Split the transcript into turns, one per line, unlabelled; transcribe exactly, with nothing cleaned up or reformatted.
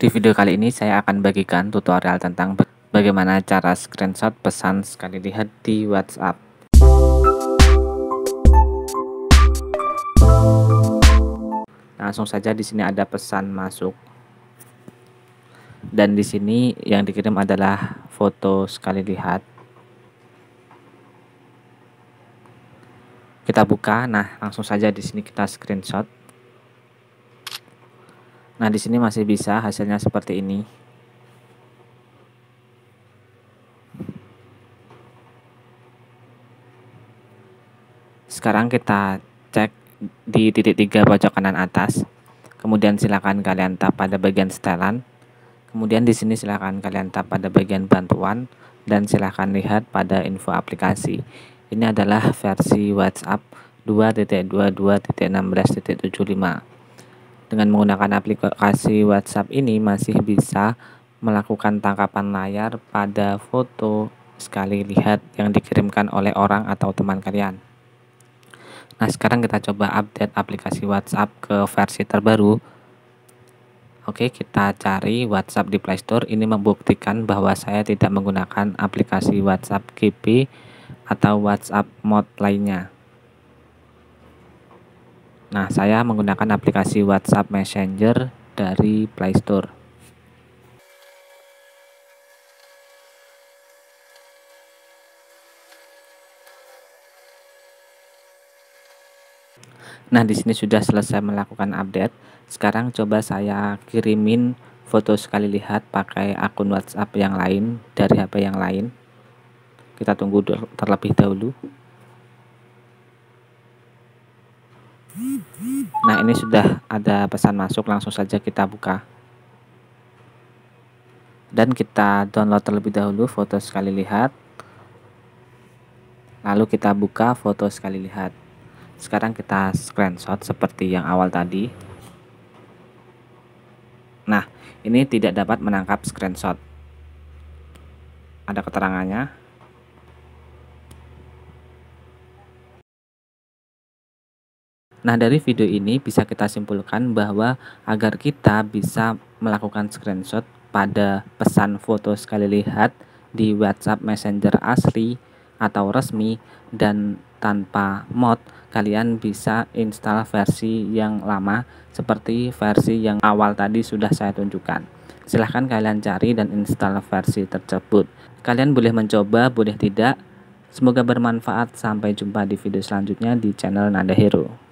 Di video kali ini saya akan bagikan tutorial tentang bagaimana cara screenshot pesan sekali lihat di WhatsApp. Langsung saja di sini ada pesan masuk. Dan di sini yang dikirim adalah foto sekali lihat. Kita buka. Nah, langsung saja di sini kita screenshot. Nah, di sini masih bisa hasilnya seperti ini. Sekarang kita cek di titik tiga pojok kanan atas. Kemudian silakan kalian tap pada bagian setelan. Kemudian di sini silakan kalian tap pada bagian bantuan dan silakan lihat pada info aplikasi. Ini adalah versi WhatsApp dua titik dua puluh dua titik enam belas titik tujuh puluh lima. Dengan menggunakan aplikasi WhatsApp ini masih bisa melakukan tangkapan layar pada foto sekali lihat yang dikirimkan oleh orang atau teman kalian. Nah, sekarang kita coba update aplikasi WhatsApp ke versi terbaru. Oke, kita cari WhatsApp di Play Store. Ini membuktikan bahwa saya tidak menggunakan aplikasi WhatsApp G P atau WhatsApp Mode lainnya. Nah, saya menggunakan aplikasi WhatsApp Messenger dari Play Store. Nah, di sini sudah selesai melakukan update. Sekarang coba saya kirimin foto sekali lihat pakai akun WhatsApp yang lain dari H P yang lain. Kita tunggu terlebih dahulu. Nah, ini sudah ada pesan masuk, langsung saja kita buka. Dan kita download terlebih dahulu foto sekali lihat. Lalu kita buka foto sekali lihat. Sekarang kita screenshot seperti yang awal tadi. Nah, ini tidak dapat menangkap screenshot. Ada keterangannya. Nah, dari video ini bisa kita simpulkan bahwa agar kita bisa melakukan screenshot pada pesan foto sekali lihat di WhatsApp Messenger asli atau resmi dan tanpa mod, kalian bisa install versi yang lama seperti versi yang awal tadi sudah saya tunjukkan. Silahkan kalian cari dan install versi tersebut. Kalian boleh mencoba, boleh tidak. Semoga bermanfaat. Sampai jumpa di video selanjutnya di channel Nada Hero.